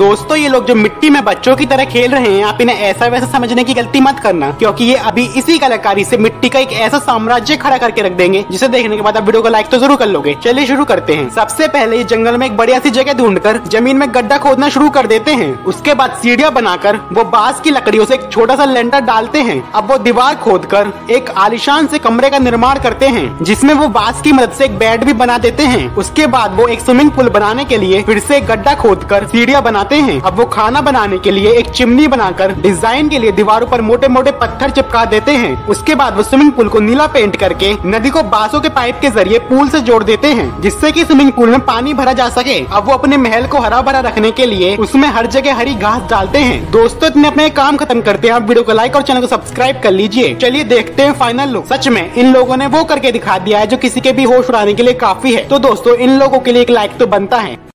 दोस्तों ये लोग जो मिट्टी में बच्चों की तरह खेल रहे हैं, आप इन्हें ऐसा वैसा समझने की गलती मत करना, क्योंकि ये अभी इसी कलाकारी से मिट्टी का एक ऐसा साम्राज्य खड़ा करके रख देंगे जिसे देखने के बाद आप वीडियो को लाइक तो जरूर कर लोगे। चलिए शुरू करते हैं। सबसे पहले ये जंगल में एक बढ़िया सी जगह ढूंढकर जमीन में गड्ढा खोदना शुरू कर देते हैं। उसके बाद सीढ़ियां बनाकर वो बांस की लकड़ियों से एक छोटा सा लेंटर डालते हैं। अब वो दीवार खोदकर एक आलीशान से कमरे का निर्माण करते हैं, जिसमें वो बांस की मदद से एक बेड भी बना देते हैं। उसके बाद वो एक स्विमिंग पूल बनाने के लिए फिर से गड्ढा खोदकर सीढ़ियां बनाते हैं। अब वो खाना बनाने के लिए एक चिमनी बनाकर डिजाइन के लिए दीवारों पर मोटे मोटे पत्थर चिपका देते हैं। उसके बाद वो स्विमिंग पूल को नीला पेंट करके नदी को बांसों के पाइप के जरिए पूल से जोड़ देते हैं, जिससे कि स्विमिंग पूल में पानी भरा जा सके। अब वो अपने महल को हरा भरा रखने के लिए उसमें हर जगह हरी घास डालते हैं। दोस्तों इतने अपने काम खत्म करते हैं, आप वीडियो को लाइक और चैनल को सब्सक्राइब कर लीजिए। चलिए देखते हैं फाइनल लुक। सच में इन लोगों ने वो करके दिखा दिया है जो किसी के भी होश उड़ाने के लिए काफी है। तो दोस्तों इन लोगों के लिए एक लाइक तो बनता है।